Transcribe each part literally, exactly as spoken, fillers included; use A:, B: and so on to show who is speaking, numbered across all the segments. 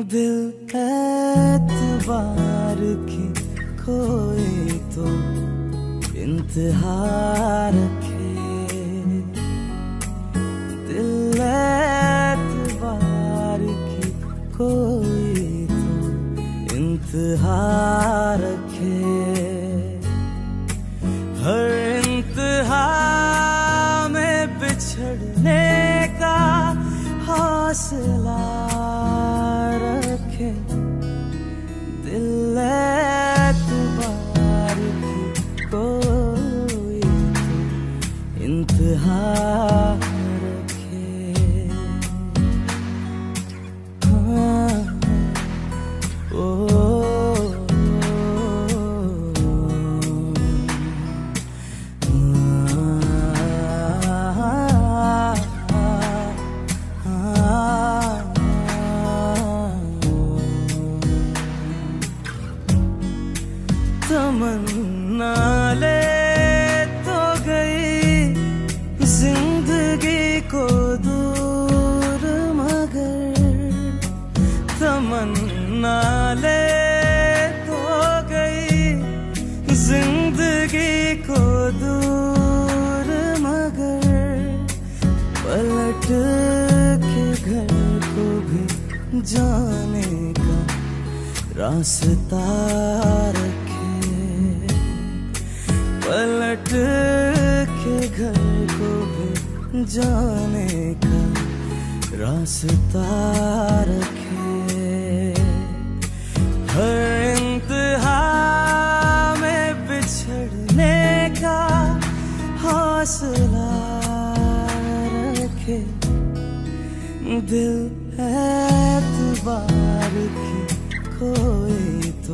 A: दिल एतबार की कोई तो इंतहा रखे, दिल एतबार की कोई तो इंतहा रखे। हर इंतहा में बिछड़ने का हौसला रखे, दिल एतबार की कोई तो इंतहा रखे। हाँ, ओ, तमन्ना ले तो गई जिंदगी को दूर, मगर तमन्ना ले तो गई जिंदगी को दूर, मगर पलट के घर को भी जाने का रास्ता रखे, पलट के घर को भी जाने का रास्ता रखे। हर इंतहा में बिछड़ने का हौसला रखे, दिल एतबार की कोई तो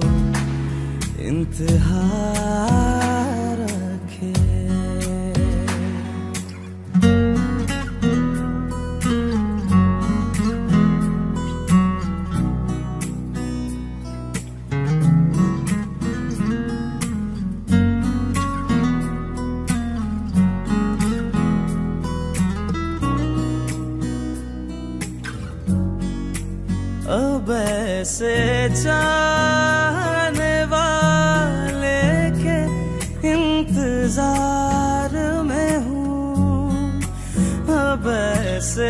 A: इंतहा रखे। अब ऐसे चाहने वाले के इंतजार में हूँ, अब ऐसे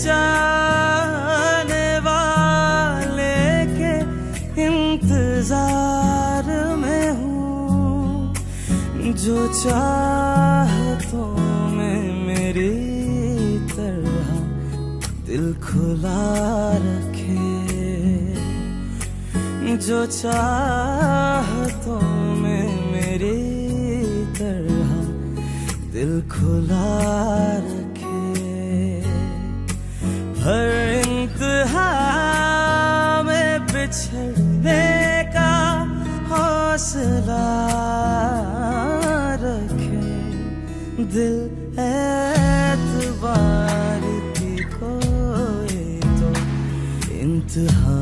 A: चाहने वाले के इंतजार में हूँ, जो चाहतों में मेरी तरह दिल खुला रखे, जो चाहतों में मेरी तरह दिल खुला रखे। हर इंतहा में बिछड़ने का हौसला रखे, दिल एतबार की कोई तो इंतहा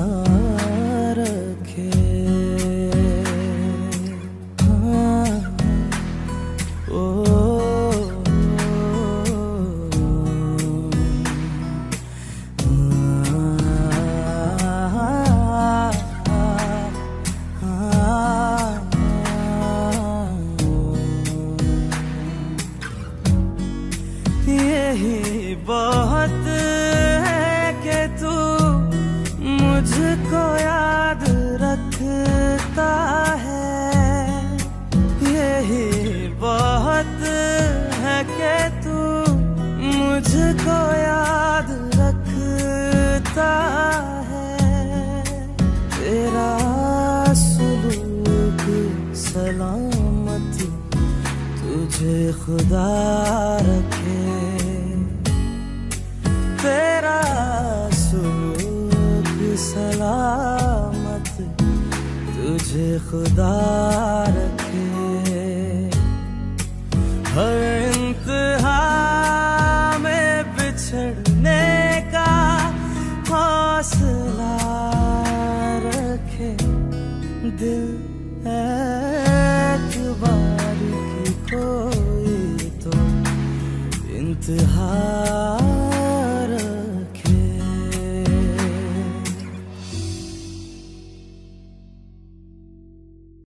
A: रखे। हाँ, ओ, यही बहुत है कि तू मुझको याद रखता है, यही बहुत है कि तू मुझको याद रखता है। तेरा सुलूक सलामत तुझे खुदा रखे, तेरा सुलूक सलामत तुझे खुदा रखे। हर इंतहा में बिछड़ने का हौसला रखे, दिल है